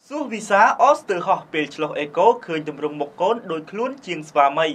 Su visa Oster ho pel chlo eco ឃើញទម្រង់មុខកូនដូចខ្លួនជាងស្វាមី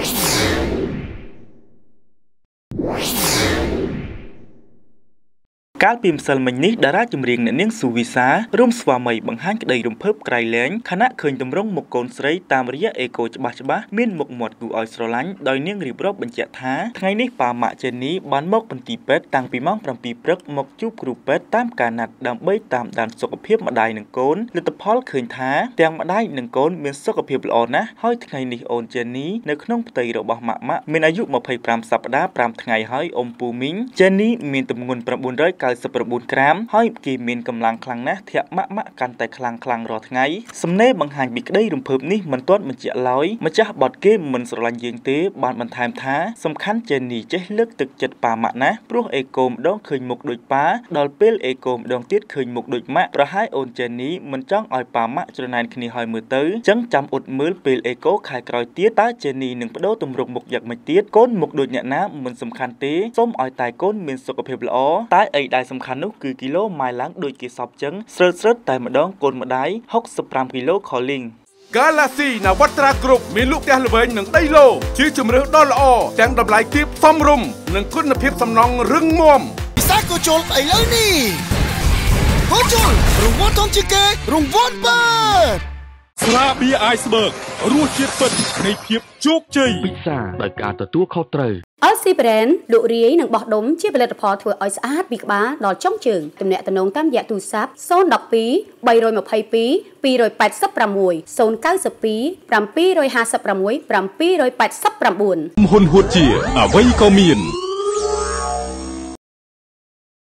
កាលពីម្សិលមិញនេះតារាចម្រៀងអ្នកនាងស៊ូវីសារួមស្វាមីបង្ហាញក្តីរំភើបក្រៃលែងខណៈឃើញទម្រង់មុខកូនស្រីតាមរយៈអេកូច្បាស់មានមុខមាត់គួរឲ្យស្រឡាញ់ដោយនាងរៀបរាប់បញ្ជាក់ថាថ្ងៃនេះប៉ាម៉ាក់ចេននីបានមកមន្ទីរពេទ្យតាំងពីម៉ោង 7 ព្រឹកមកជួបគ្រូពេទ្យតាមការណាត់ដើម្បីតាមដានសុខភាពម្ដាយនិងកូនលទ្ធផលឃើញថាទាំងម្ដាយនិងកូនមានសុខភាពល្អណាស់ហើយថ្ងៃនេះអូនចេននីនៅក្នុងផ្ទៃរបស់ម៉ាក់មានអាយុ 25 សប្តាហ៍ 5 ថ្ងៃហើយអ៊ំពូមីងចេននីមានទម្ងន់ 999 ក្រាមហើយគេមានកម្លាំងខ្លាំងណាស់ធាក់ម៉ាក់កាន់តែខ្លាំងរាល់ថ្ងៃសំណេរបង្ហាញពីក្តីរំភើបនេះមិនទាន់បញ្ជាក់ឡើយម្ចាស់បទគេមិនស្រឡាញ់យើងទេបានបន្ថែមថាសំខាន់ចេននីចេះលើកទឹកចិត្តប៉ាម៉ាក់ណាព្រោះអេកូម្ដងឃើញមុខដូចប៉ាដល់ពេលអេកូម្ដងទៀតឃើញមុខដូចម៉ាក់ប្រហែលអូនចេននីមិនចង់ឲ្យប៉ាម៉ាក់ច្រណែនគ្នាហើយមើលទៅចឹងចាំអ៊ុតមើលពេលអេកូខែក្រោយទៀតតើចេននីនឹងបដូរទម្រង់មុខយ៉ាងម៉េចទៀតកូនមុខដូចអ្នកណាមិនសំខាន់ទេសូមឲ្យតែកូនមានសុខភាពល្អតែអីដែលសំខាន់នោះគឺគីឡូម៉ាយឡើងដូចគេសពចឹងស្រើតតែម្ដងកូនម្ដាយ65 គីឡូ calling Galaxy នវត្រាគ្រប់មានលក់ផ្ទះល្វែងនិងដីឡូជាជំរឿសដ៏ល្អទាំងតម្លៃទាបសមរម្យនិងគុណភាពសំណង់រឹងមាំពិសាកូជុលឥឡូវនេះកូជុលរង្វាន់ធំជាងគេរង្វាន់បើស្រាបៀរអាយស្បឺករសជាតិពិតនៃភាពជោគជ័យពិសាដោយការទទួលខុសត្រូវ LC Brand លក់រាយនិងបោះដុំជាផលិតផលធ្វើឲ្យស្អាតពីក្បាលដល់ចុងជើងទំនាក់ទំនងតាមរយៈទូរស័ព្ទ012 322 286 092 756 789 មហ៊ុនហួតជាអ្វីក៏មាន